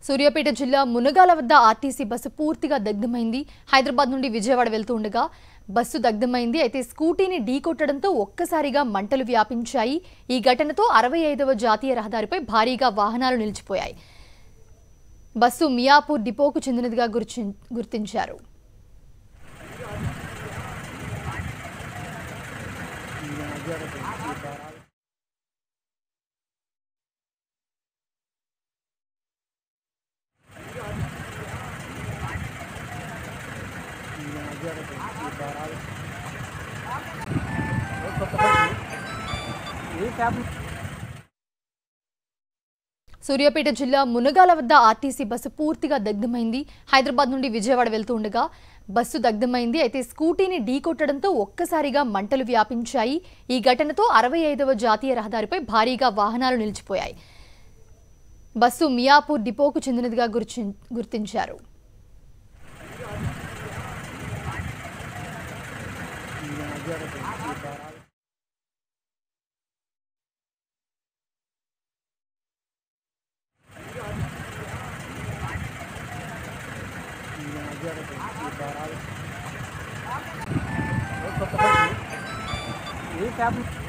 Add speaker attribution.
Speaker 1: సూర్యాపేట జిల్లా మునగాల వద్ద RTC bus పూర్తిగా దగ్ధమైంది. హైదరాబాద్ నుండి విజయవాడ వెళ్తూ ఉండగా బస్సు దగ్ధమైంది. అయితే స్కూటీని ఢీకొట్టడంతో ఒక్కసారిగా మంటలు వ్యాపించాయి. ఈ ఘటనతో 65వ జాతీయ రహదారిపై భారీగా వాహనాలు నిలిచిపోయాయి. బస్సు మియాపూర్ డిపోకు చెందినదిగా గుర్తించారు. సూర్యాపేట జిల్లా మునగాల వద్ద ఆర్టీసీ బస్సు పూర్తిగా దగ్ధమైంది. హైదరాబాద్ నుండి విజయవాడ వెళ్తూ ఉండగా బస్సు దగ్ధమైంది. అయితే స్కూటీని ఢీకొట్టడంతో ఒక్కసారిగా మంటలు వ్యాపించాయి. ఈ ఘటనతో 65వ జాతీయ రహదారిపై భారీగా వాహనాలు నిలిచిపోయాయి. బస్సు మియాపూర్ డిపోకు చెందినదిగా గుర్తించారు.
Speaker 2: ये